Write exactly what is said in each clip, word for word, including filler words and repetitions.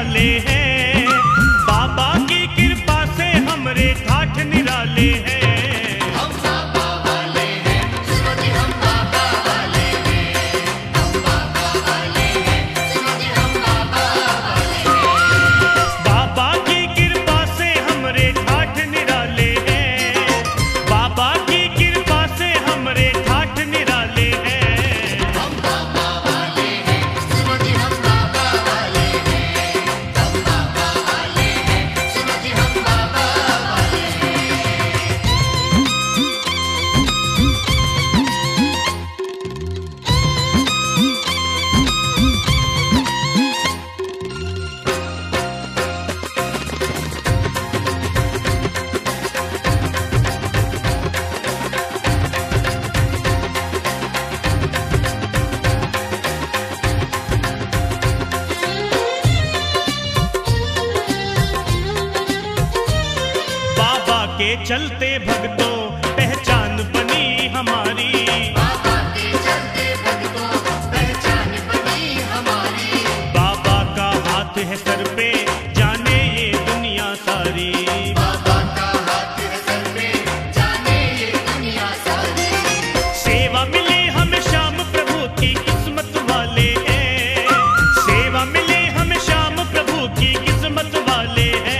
निराले हैं, बाबा की कृपा से हमरे ठाठ निराले हैं। के चलते भक्तों पहचान बनी हमारी, बाबा के चलते भक्तों पहचान बनी हमारी। बाबा का हाथ है सर पे जाने ये दुनिया सारी, बाबा का हाथ है सर पे जाने ये दुनिया सारी। सेवा मिले हमें श्याम प्रभु की किस्मत वाले हैं, सेवा मिले हमें श्याम प्रभु की किस्मत वाले हैं।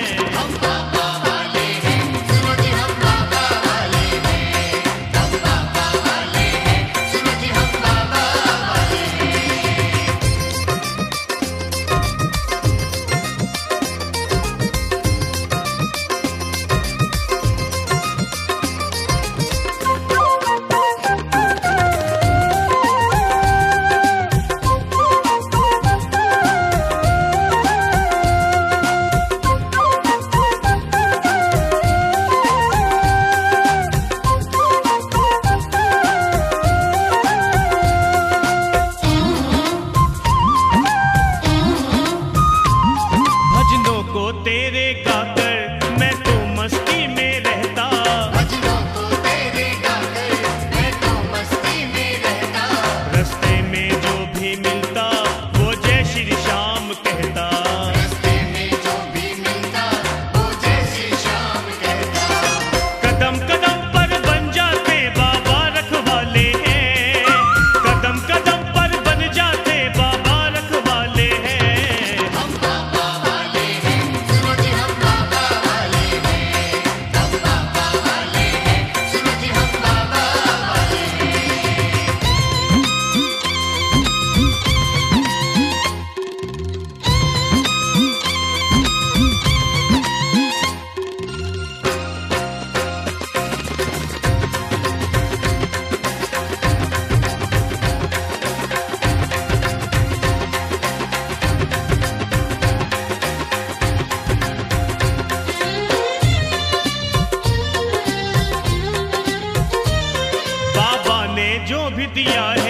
तेरे गाकर मैं तो मस्ती में रहता, भजनों को तेरे गाकर मैं तो मस्ती में रहता। रस्ते में जो भी मिलता वो जय श्री श्याम कहता, रस्ते में जो भी मिलता वो जय श्री श्याम कहता। कदम कदम पर बन जाते बाबा रखवाले हैं, कदम कदम पर बन जाते बाबा रखवाले हैं। जो भी दिया है